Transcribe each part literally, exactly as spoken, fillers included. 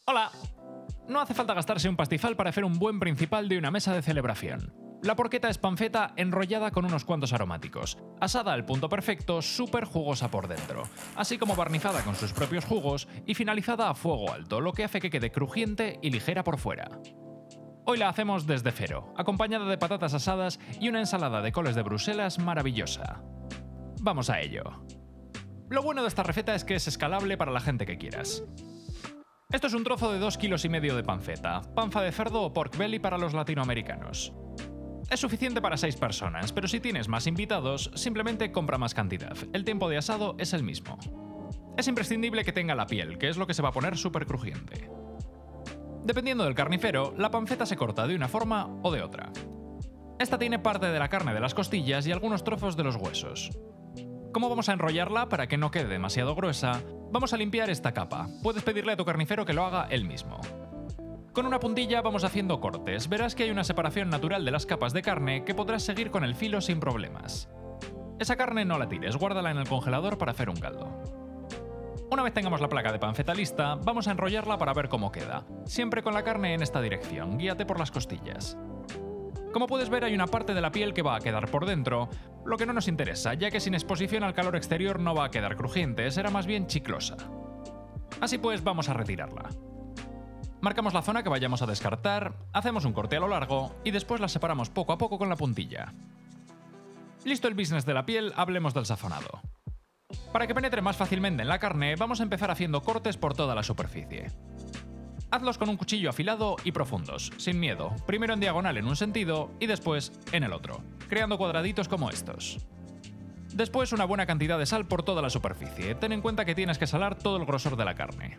Hola. No hace falta gastarse un pastizal para hacer un buen principal de una mesa de celebración. La porchetta es panceta enrollada con unos cuantos aromáticos, asada al punto perfecto, súper jugosa por dentro, así como barnizada con sus propios jugos y finalizada a fuego alto, lo que hace que quede crujiente y ligera por fuera. Hoy la hacemos desde cero, acompañada de patatas asadas y una ensalada de coles de Bruselas maravillosa. Vamos a ello. Lo bueno de esta receta es que es escalable para la gente que quieras. Esto es un trozo de dos kilos y medio de panceta, panza de cerdo o pork belly para los latinoamericanos. Es suficiente para seis personas, pero si tienes más invitados, simplemente compra más cantidad. El tiempo de asado es el mismo. Es imprescindible que tenga la piel, que es lo que se va a poner súper crujiente. Dependiendo del carnicero, la panceta se corta de una forma o de otra. Esta tiene parte de la carne de las costillas y algunos trozos de los huesos. ¿Cómo vamos a enrollarla para que no quede demasiado gruesa? Vamos a limpiar esta capa. Puedes pedirle a tu carnicero que lo haga él mismo. Con una puntilla vamos haciendo cortes. Verás que hay una separación natural de las capas de carne que podrás seguir con el filo sin problemas. Esa carne no la tires, guárdala en el congelador para hacer un caldo. Una vez tengamos la placa de panceta lista, vamos a enrollarla para ver cómo queda. Siempre con la carne en esta dirección, guíate por las costillas. Como puedes ver, hay una parte de la piel que va a quedar por dentro, lo que no nos interesa, ya que sin exposición al calor exterior no va a quedar crujiente, será más bien chiclosa. Así pues, vamos a retirarla. Marcamos la zona que vayamos a descartar, hacemos un corte a lo largo y después la separamos poco a poco con la puntilla. Listo el business de la piel, hablemos del sazonado. Para que penetre más fácilmente en la carne, vamos a empezar haciendo cortes por toda la superficie. Hazlos con un cuchillo afilado y profundos, sin miedo, primero en diagonal en un sentido y después en el otro, creando cuadraditos como estos. Después una buena cantidad de sal por toda la superficie, ten en cuenta que tienes que salar todo el grosor de la carne.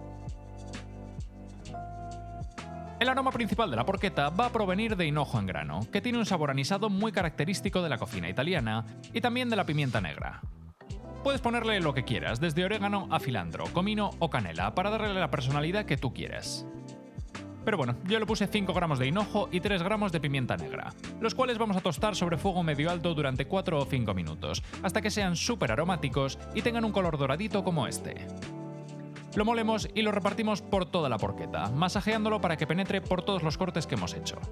El aroma principal de la porchetta va a provenir de hinojo en grano, que tiene un sabor anisado muy característico de la cocina italiana y también de la pimienta negra. Puedes ponerle lo que quieras, desde orégano a cilantro, comino o canela, para darle la personalidad que tú quieras. Pero bueno, yo le puse cinco gramos de hinojo y tres gramos de pimienta negra, los cuales vamos a tostar sobre fuego medio alto durante cuatro o cinco minutos, hasta que sean súper aromáticos y tengan un color doradito como este. Lo molemos y lo repartimos por toda la porchetta, masajeándolo para que penetre por todos los cortes que hemos hecho.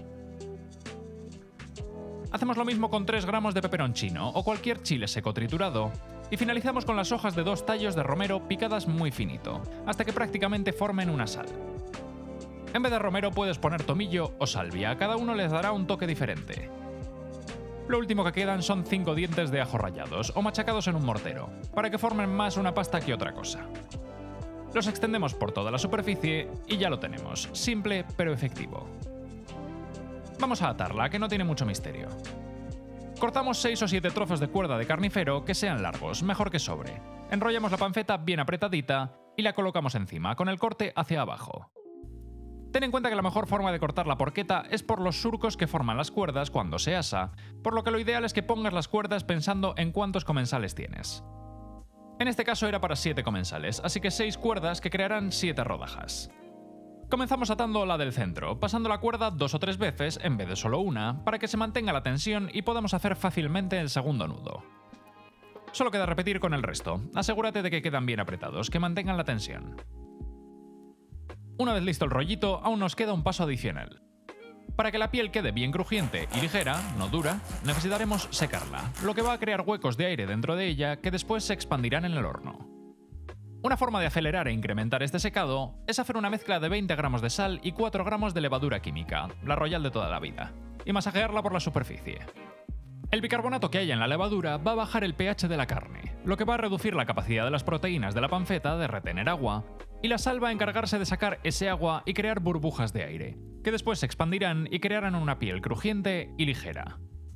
Hacemos lo mismo con tres gramos de peperoncino o cualquier chile seco triturado y finalizamos con las hojas de dos tallos de romero picadas muy finito, hasta que prácticamente formen una sal. En vez de romero puedes poner tomillo o salvia, cada uno les dará un toque diferente. Lo último que quedan son cinco dientes de ajo rallados o machacados en un mortero, para que formen más una pasta que otra cosa. Los extendemos por toda la superficie y ya lo tenemos, simple pero efectivo. Vamos a atarla, que no tiene mucho misterio. Cortamos seis o siete trozos de cuerda de carnicero que sean largos, mejor que sobre. Enrollamos la panceta bien apretadita y la colocamos encima, con el corte hacia abajo. Ten en cuenta que la mejor forma de cortar la porchetta es por los surcos que forman las cuerdas cuando se asa, por lo que lo ideal es que pongas las cuerdas pensando en cuántos comensales tienes. En este caso era para siete comensales, así que seis cuerdas que crearán siete rodajas. Comenzamos atando la del centro, pasando la cuerda dos o tres veces en vez de solo una, para que se mantenga la tensión y podamos hacer fácilmente el segundo nudo. Solo queda repetir con el resto, asegúrate de que quedan bien apretados, que mantengan la tensión. Una vez listo el rollito, aún nos queda un paso adicional. Para que la piel quede bien crujiente y ligera, no dura, necesitaremos secarla, lo que va a crear huecos de aire dentro de ella que después se expandirán en el horno. Una forma de acelerar e incrementar este secado es hacer una mezcla de veinte gramos de sal y cuatro gramos de levadura química, la Royal de toda la vida, y masajearla por la superficie. El bicarbonato que haya en la levadura va a bajar el pH de la carne, lo que va a reducir la capacidad de las proteínas de la panceta de retener agua, y la sal va a encargarse de sacar ese agua y crear burbujas de aire, que después se expandirán y crearán una piel crujiente y ligera.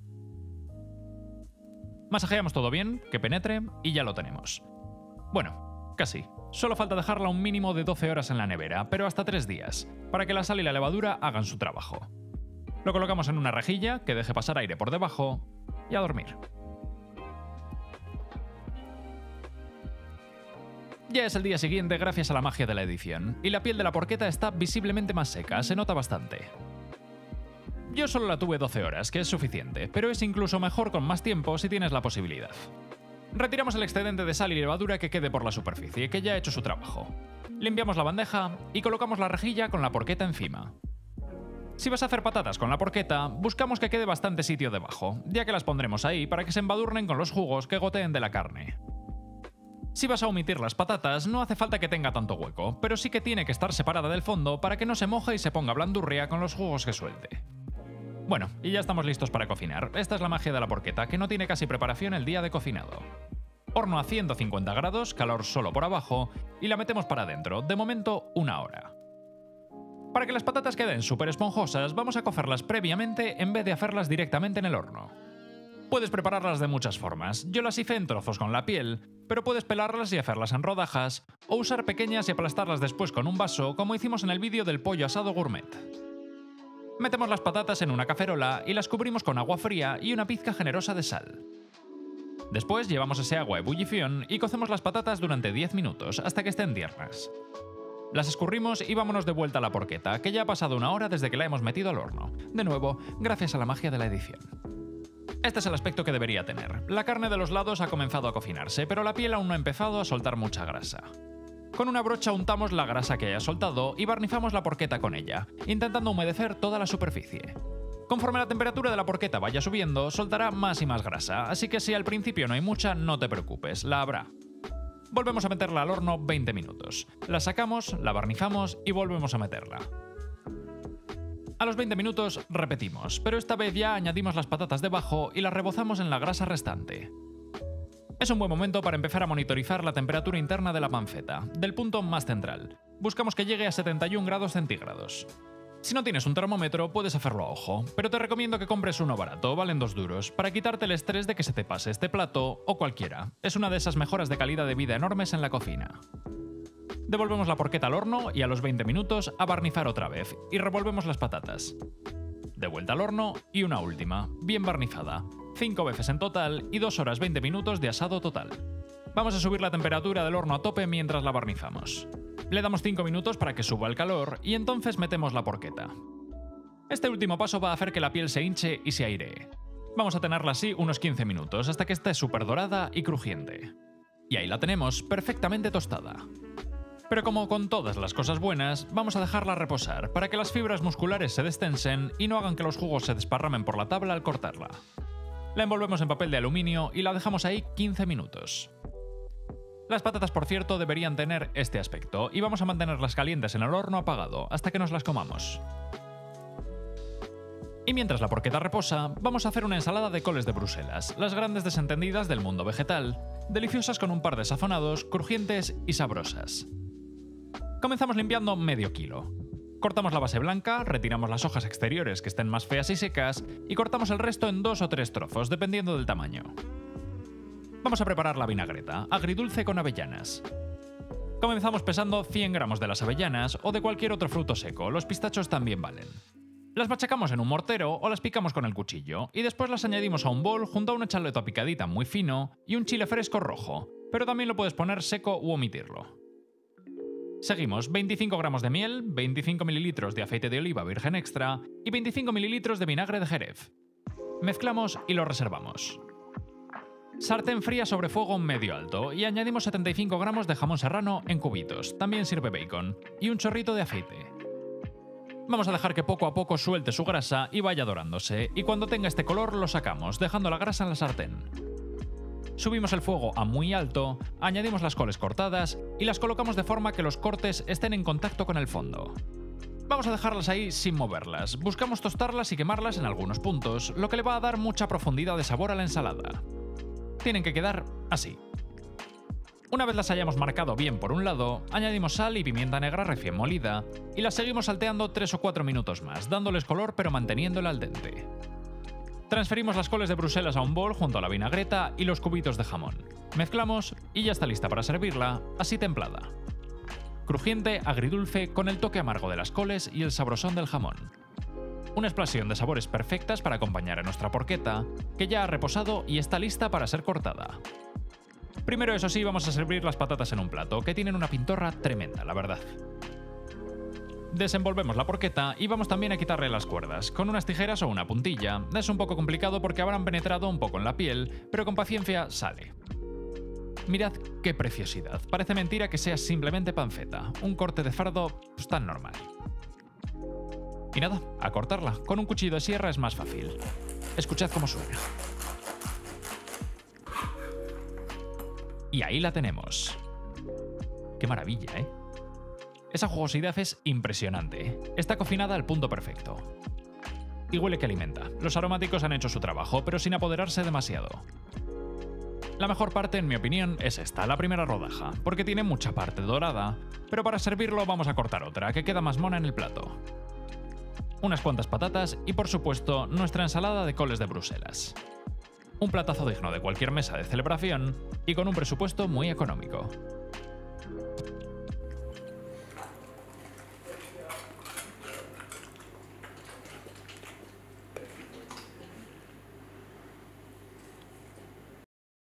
Masajeamos todo bien, que penetre, y ya lo tenemos. Bueno, casi. Solo falta dejarla un mínimo de doce horas en la nevera, pero hasta tres días, para que la sal y la levadura hagan su trabajo. Lo colocamos en una rejilla que deje pasar aire por debajo y a dormir. Ya es el día siguiente gracias a la magia de la edición, y la piel de la porchetta está visiblemente más seca, se nota bastante. Yo solo la tuve doce horas, que es suficiente, pero es incluso mejor con más tiempo si tienes la posibilidad. Retiramos el excedente de sal y levadura que quede por la superficie, que ya ha hecho su trabajo. Limpiamos la bandeja y colocamos la rejilla con la porqueta encima. Si vas a hacer patatas con la porqueta, buscamos que quede bastante sitio debajo, ya que las pondremos ahí para que se embadurnen con los jugos que goteen de la carne. Si vas a omitir las patatas, no hace falta que tenga tanto hueco, pero sí que tiene que estar separada del fondo para que no se moje y se ponga blandurria con los jugos que suelte. Bueno, y ya estamos listos para cocinar. Esta es la magia de la porqueta, que no tiene casi preparación el día de cocinado. Horno a ciento cincuenta grados, calor solo por abajo, y la metemos para adentro, de momento una hora. Para que las patatas queden súper esponjosas, vamos a cocerlas previamente en vez de hacerlas directamente en el horno. Puedes prepararlas de muchas formas. Yo las hice en trozos con la piel, pero puedes pelarlas y hacerlas en rodajas, o usar pequeñas y aplastarlas después con un vaso, como hicimos en el vídeo del pollo asado gourmet. Metemos las patatas en una cacerola y las cubrimos con agua fría y una pizca generosa de sal. Después llevamos ese agua a ebullición y cocemos las patatas durante diez minutos, hasta que estén tiernas. Las escurrimos y vámonos de vuelta a la porqueta, que ya ha pasado una hora desde que la hemos metido al horno. De nuevo, gracias a la magia de la edición. Este es el aspecto que debería tener. La carne de los lados ha comenzado a cocinarse, pero la piel aún no ha empezado a soltar mucha grasa. Con una brocha untamos la grasa que haya soltado y barnizamos la porqueta con ella, intentando humedecer toda la superficie. Conforme la temperatura de la porqueta vaya subiendo, soltará más y más grasa, así que si al principio no hay mucha, no te preocupes, la habrá. Volvemos a meterla al horno veinte minutos. La sacamos, la barnizamos y volvemos a meterla. A los veinte minutos repetimos, pero esta vez ya añadimos las patatas debajo y las rebozamos en la grasa restante. Es un buen momento para empezar a monitorizar la temperatura interna de la panceta, del punto más central. Buscamos que llegue a setenta y un grados centígrados. Si no tienes un termómetro, puedes hacerlo a ojo, pero te recomiendo que compres uno barato, valen dos duros, para quitarte el estrés de que se te pase este plato o cualquiera. Es una de esas mejoras de calidad de vida enormes en la cocina. Devolvemos la porqueta al horno y a los veinte minutos a barnizar otra vez, y revolvemos las patatas. De vuelta al horno y una última, bien barnizada. cinco veces en total y dos horas veinte minutos de asado total. Vamos a subir la temperatura del horno a tope mientras la barnizamos. Le damos cinco minutos para que suba el calor y entonces metemos la porqueta. Este último paso va a hacer que la piel se hinche y se airee. Vamos a tenerla así unos quince minutos hasta que esté súper dorada y crujiente. Y ahí la tenemos, perfectamente tostada. Pero como con todas las cosas buenas, vamos a dejarla reposar para que las fibras musculares se destensen y no hagan que los jugos se desparramen por la tabla al cortarla. La envolvemos en papel de aluminio y la dejamos ahí quince minutos. Las patatas, por cierto, deberían tener este aspecto y vamos a mantenerlas calientes en el horno apagado hasta que nos las comamos. Y mientras la porqueta reposa, vamos a hacer una ensalada de coles de Bruselas, las grandes desentendidas del mundo vegetal, deliciosas con un par de sazonados, crujientes y sabrosas. Comenzamos limpiando medio kilo. Cortamos la base blanca, retiramos las hojas exteriores que estén más feas y secas y cortamos el resto en dos o tres trozos, dependiendo del tamaño. Vamos a preparar la vinagreta, agridulce con avellanas. Comenzamos pesando cien gramos de las avellanas o de cualquier otro fruto seco, los pistachos también valen. Las machacamos en un mortero o las picamos con el cuchillo y después las añadimos a un bol junto a una chaleta picadita muy fino y un chile fresco rojo, pero también lo puedes poner seco u omitirlo. Seguimos veinticinco gramos de miel, veinticinco mililitros de aceite de oliva virgen extra y veinticinco mililitros de vinagre de Jerez. Mezclamos y lo reservamos. Sartén fría sobre fuego medio alto y añadimos setenta y cinco gramos de jamón serrano en cubitos, también sirve bacon, y un chorrito de aceite. Vamos a dejar que poco a poco suelte su grasa y vaya dorándose, y cuando tenga este color lo sacamos, dejando la grasa en la sartén. Subimos el fuego a muy alto, añadimos las coles cortadas y las colocamos de forma que los cortes estén en contacto con el fondo. Vamos a dejarlas ahí sin moverlas, buscamos tostarlas y quemarlas en algunos puntos, lo que le va a dar mucha profundidad de sabor a la ensalada. Tienen que quedar así. Una vez las hayamos marcado bien por un lado, añadimos sal y pimienta negra recién molida y las seguimos salteando tres o cuatro minutos más, dándoles color pero manteniéndola al dente. Transferimos las coles de Bruselas a un bol junto a la vinagreta y los cubitos de jamón. Mezclamos y ya está lista para servirla, así templada. Crujiente, agridulce, con el toque amargo de las coles y el sabrosón del jamón. Una explosión de sabores perfectas para acompañar a nuestra porqueta, que ya ha reposado y está lista para ser cortada. Primero, eso sí, vamos a servir las patatas en un plato, que tienen una pintorra tremenda, la verdad. Desenvolvemos la porqueta y vamos también a quitarle las cuerdas, con unas tijeras o una puntilla. Es un poco complicado porque habrán penetrado un poco en la piel, pero con paciencia sale. Mirad qué preciosidad. Parece mentira que sea simplemente panceta. Un corte de fardo pues, tan normal. Y nada, a cortarla. Con un cuchillo de sierra es más fácil. Escuchad cómo suena. Y ahí la tenemos. Qué maravilla, ¿eh? Esa jugosidad es impresionante. Está cocinada al punto perfecto. Y huele que alimenta. Los aromáticos han hecho su trabajo, pero sin apoderarse demasiado. La mejor parte, en mi opinión, es esta, la primera rodaja, porque tiene mucha parte dorada, pero para servirlo vamos a cortar otra, que queda más mona en el plato. Unas cuantas patatas y, por supuesto, nuestra ensalada de coles de Bruselas. Un platazo digno de cualquier mesa de celebración y con un presupuesto muy económico.